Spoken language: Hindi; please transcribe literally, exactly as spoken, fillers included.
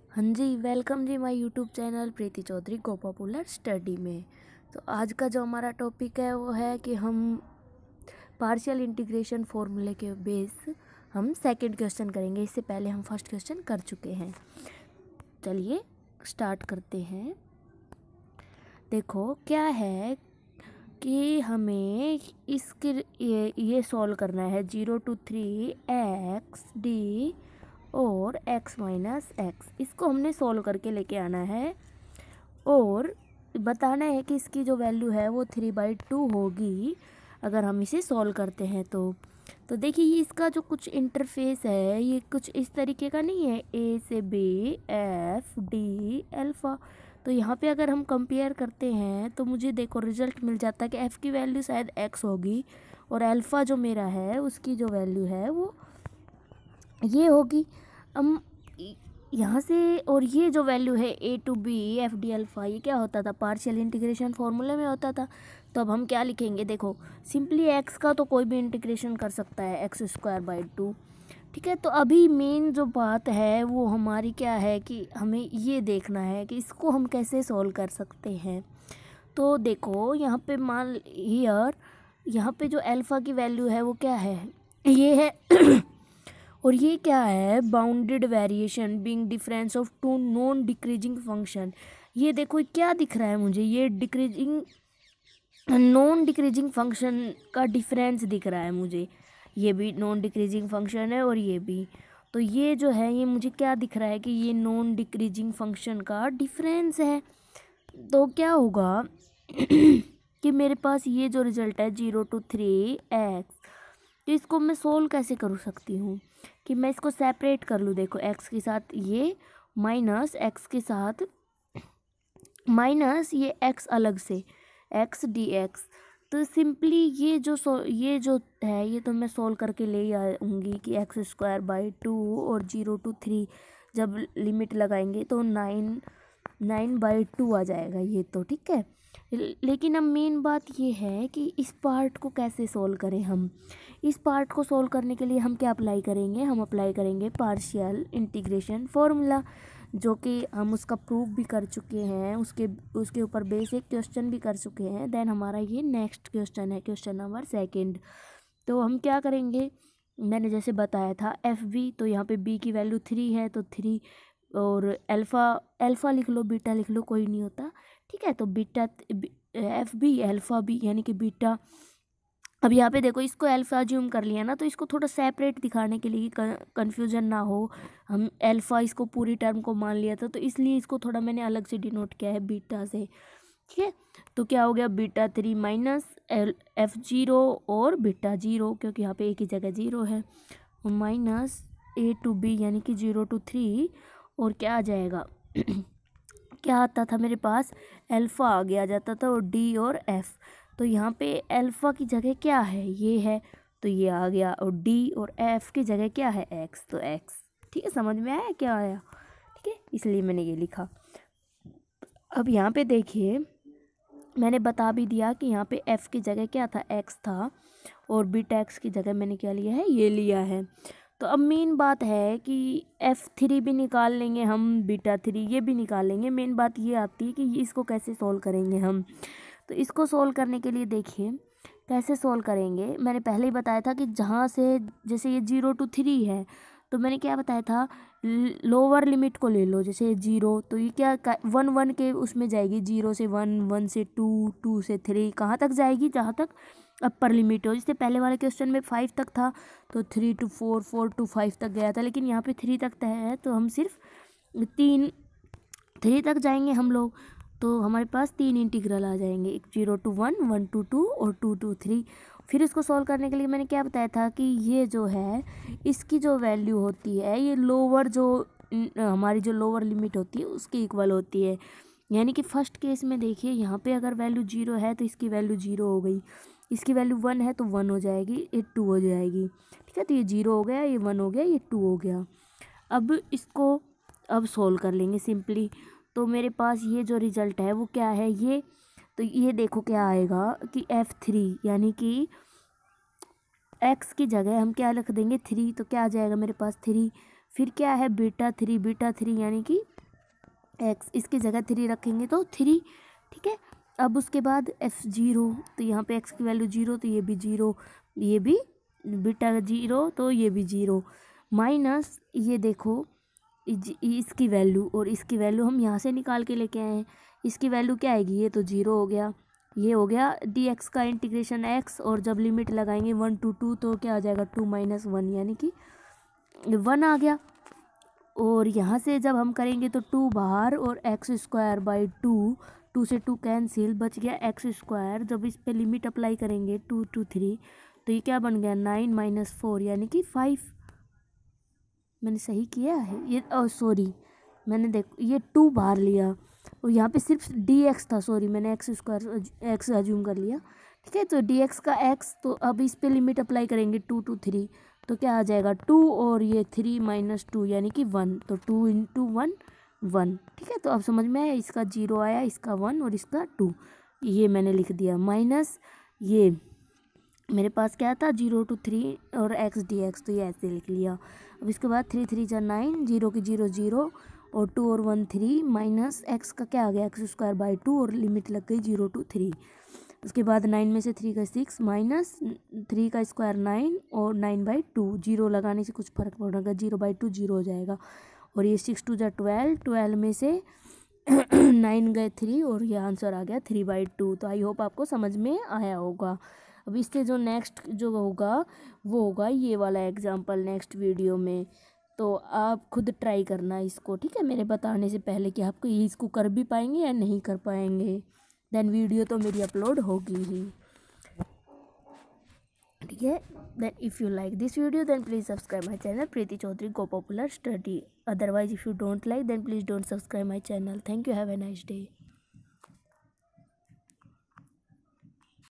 हाँ जी, वेलकम जी my YouTube channel Preeti Chaudhary go popular study में। तो आज का जो हमारा टॉपिक है वो है कि हम पार्शियल इंटीग्रेशन फॉर्मूले के बेस हम सेकंड क्वेश्चन करेंगे। इससे पहले हम फर्स्ट क्वेश्चन कर चुके हैं। चलिए स्टार्ट करते हैं। देखो क्या है कि हमें इसके ये ये सॉल्व करना है zero to three x d और x माइनस एक्स। इसको हमने सॉल्व करके लेके आना है और बताना है कि इसकी जो वैल्यू है वो थ्री बाई टू होगी अगर हम इसे सॉल्व करते हैं तो तो देखिए ये इसका जो कुछ इंटरफेस है ये कुछ इस तरीके का नहीं है, ए से बी एफ डी अल्फ़ा। तो यहाँ पे अगर हम कंपेयर करते हैं तो मुझे देखो रिजल्ट मिल जाता है कि एफ़ की वैल्यू शायद एक्स होगी और अल्फ़ा जो मेरा है उसकी जो वैल्यू है वो ये होगी। हम यहाँ से और ये जो वैल्यू है a two b f d alpha ये क्या होता था, पार्शियल इंटीग्रेशन फॉर्मूले में होता था। तो अब हम क्या लिखेंगे, देखो सिंपली एक्स का तो कोई भी इंटीग्रेशन कर सकता है, एक्स स्क्वायर बाई टू। ठीक है, तो अभी मेन जो बात है वो हमारी क्या है कि हमें ये देखना है कि इसको हम कैसे सॉल्व कर सकते हैं। तो देखो यहाँ पे मान हियर यहाँ पे जो अल्फ़ा की वैल्यू है वो क्या है, ये है और ये क्या है, bounded variation being difference of two non decreasing function. ये देखो क्या दिख रहा है मुझे, ये डिक्रीजिंग नॉन डिक्रीजिंग फंक्शन का डिफरेंस दिख रहा है मुझे। ये भी नॉन डिक्रीजिंग फंक्शन है और ये भी, तो ये जो है ये मुझे क्या दिख रहा है कि ये नॉन डिक्रीजिंग फंक्शन का डिफरेंस है। तो क्या होगा कि मेरे पास ये जो रिजल्ट है जीरो टू थ्री एक्स, तो इसको मैं सोल्व कैसे कर सकती हूँ कि मैं इसको सेपरेट कर लूँ। देखो एक्स के साथ ये माइनस एक्स के साथ माइनस ये एक्स अलग से एक्स डी एक्स। तो सिंपली ये जो सो ये जो है ये तो मैं सोल्व करके ले आऊँगी कि एक्स स्क्वायर बाई टू और जीरो टू थ्री जब लिमिट लगाएंगे तो नाइन नाइन बाई टू आ जाएगा ये तो। ठीक है, लेकिन अब मेन बात ये है कि इस पार्ट को कैसे सोल्व करें। हम इस पार्ट को सोल्व करने के लिए हम क्या अप्लाई करेंगे, हम अप्लाई करेंगे पार्शियल इंटीग्रेशन फॉर्मूला, जो कि हम उसका प्रूफ भी कर चुके हैं, उसके उसके ऊपर बेसिक क्वेश्चन भी कर चुके हैं। देन हमारा ये नेक्स्ट क्वेश्चन है, क्वेश्चन नंबर सेकंड। तो हम क्या करेंगे, मैंने जैसे बताया था एफ बी, तो यहाँ पे बी की वैल्यू थ्री है तो थ्री और अल्फ़ा अल्फ़ा लिख लो, बीटा लिख लो, कोई नहीं होता। ठीक है, तो beta f b alpha b यानी कि बीटा। अब यहाँ पे देखो इसको अल्फ़ा ज्यूम कर लिया ना, तो इसको थोड़ा सेपरेट दिखाने के लिए कन्फ्यूजन ना हो, हम अल्फ़ा इसको पूरी टर्म को मान लिया था तो इसलिए इसको थोड़ा मैंने अलग से डिनोट किया है बीटा से। ठीक है, तो क्या हो गया, beta three minus l f zero और बीटा जीरो, क्योंकि यहाँ पे एक ही जगह जीरो है, माइनस ए टू बी यानी कि जीरो टू थ्री और क्या आ जाएगा क्या आता था मेरे पास, अल्फ़ा आगे आ जाता था और डी और एफ। तो यहाँ पे अल्फ़ा की जगह क्या है, ये है तो ये आ गया, और डी और एफ की जगह क्या है, एक्स तो एक्स। ठीक है, समझ में आया क्या आया। ठीक है, इसलिए मैंने ये लिखा। अब यहाँ पे देखिए मैंने बता भी दिया कि यहाँ पे एफ़ की जगह क्या था, एक्स था, और बीटा एक्स की जगह मैंने क्या लिया है, ये लिया है। तो अब मेन बात है कि एफ़ थ्री भी निकाल लेंगे हम, बीटा थ्री ये भी निकाल लेंगे। मेन बात ये आती है कि इसको कैसे सोल्व करेंगे हम। तो इसको सोल्व करने के लिए देखिए कैसे सोल्व करेंगे, मैंने पहले ही बताया था कि जहाँ से जैसे ये जीरो टू थ्री है तो मैंने क्या बताया था, लोअर लिमिट को ले लो, जैसे जीरो तो ये क्या वन वन के उसमें जाएगी, जीरो से वन, वन से टू, टू से थ्री, कहाँ तक जाएगी, जहाँ तक अपर लिमिट हो। जैसे पहले वाले क्वेश्चन में फाइव तक था तो three to four, four to five तक गया था, लेकिन यहाँ पे थ्री तक है तो हम सिर्फ तीन थ्री तक जाएंगे हम लोग। तो हमारे पास तीन इंटीग्रल आ जाएंगे, एक zero to one, one to two और टू टू थ्री। फिर इसको सॉल्व करने के लिए मैंने क्या बताया था कि ये जो है इसकी जो वैल्यू होती है ये लोअर जो हमारी जो लोअर लिमिट होती है उसके इक्वल होती है। यानी कि फर्स्ट केस में देखिए यहाँ पे अगर वैल्यू जीरो है तो इसकी वैल्यू जीरो हो गई, इसकी वैल्यू वन है तो वन हो जाएगी, ये टू हो जाएगी। ठीक है, तो ये जीरो हो गया, ये वन हो गया, ये टू हो गया। अब इसको अब सोल्व कर लेंगे सिंपली। तो मेरे पास ये जो रिज़ल्ट है वो क्या है, ये तो ये देखो क्या आएगा कि एफ़ थ्री यानी कि एक्स की जगह हम क्या रख देंगे, थ्री, तो क्या आ जाएगा मेरे पास थ्री। फिर क्या है, बीटा थ्री, बीटा थ्री यानी कि एक्स, इसकी जगह थ्री रखेंगे तो थ्री, ठीक है। अब उसके बाद एफ जीरो, तो यहाँ पे एक्स की वैल्यू जीरो, तो ये भी जीरो, ये भी बीटा जीरो, तो ये भी जीरो, माइनस ये देखो इसकी वैल्यू और इसकी वैल्यू हम यहाँ से निकाल के लेके आए हैं। इसकी वैल्यू क्या आएगी, ये तो जीरो हो गया, ये हो गया डी एक्स का इंटीग्रेशन एक्स, और जब लिमिट लगाएंगे वन टू टू तो क्या आ जाएगा टू माइनस वन, यानी कि वन आ गया। और यहाँ से जब हम करेंगे तो टू बाहर और x square by two, two से टू कैंसिल, बच गया एक्स स्क्वायर। जब इस पे लिमिट अप्लाई करेंगे टू टू थ्री तो ये क्या बन गया नाइन माइनस फोर, यानी कि फाइव। मैंने सही किया है ये, ओ सॉरी मैंने देखो ये टू बाहर लिया और यहाँ पे सिर्फ डी एक्स था, सॉरी मैंने एक्स स्क्वायर एक्स अज्यूम कर लिया, ठीक है। तो डी एक्स का एक्स, तो अब इस पे लिमिट अप्लाई करेंगे टू टू थ्री तो क्या आ जाएगा टू, और ये थ्री माइनस टू यानी कि वन, तो टू इंटू वन वन, ठीक है। तो अब समझ में आया, इसका जीरो आया, इसका वन और इसका टू, ये मैंने लिख दिया, माइनस ये मेरे पास क्या था जीरो टू थ्री और एक्स डी एक्स, तो ये ऐसे लिख लिया। अब इसके बाद थ्री थ्री जा नाइन, जीरो की जीरो जीरो और टू और वन थ्री, माइनस एक्स का क्या आ गया एक्स स्क्वायर बाई टू और लिमिट लग गई जीरो टू थ्री। उसके बाद नाइन में से थ्री का सिक्स, माइनस थ्री का स्क्वायर नाइन और नाइन बाई टू, जीरो लगाने से कुछ फर्क पड़ेगा, जीरो बाई टू जीरो हो जाएगा। और ये सिक्स टू जा ट्वेल्व, ट्वेल्व में से नाइन गए थ्री और ये आंसर आ गया थ्री बाई टू। तो आई होप आपको समझ में आया होगा। अब इससे जो नेक्स्ट जो होगा वो होगा ये वाला एग्जाम्पल नेक्स्ट वीडियो में, तो आप खुद ट्राई करना इसको, ठीक है, मेरे बताने से पहले कि आपको ये इसको कर भी पाएंगे या नहीं कर पाएंगे। देन वीडियो तो मेरी अपलोड होगी ही, ठीक है। Then if you like this video then please subscribe my channel Preeti Chaudhary go popular study. Otherwise if you don't like then please don't subscribe my channel. Thank you, have a nice day.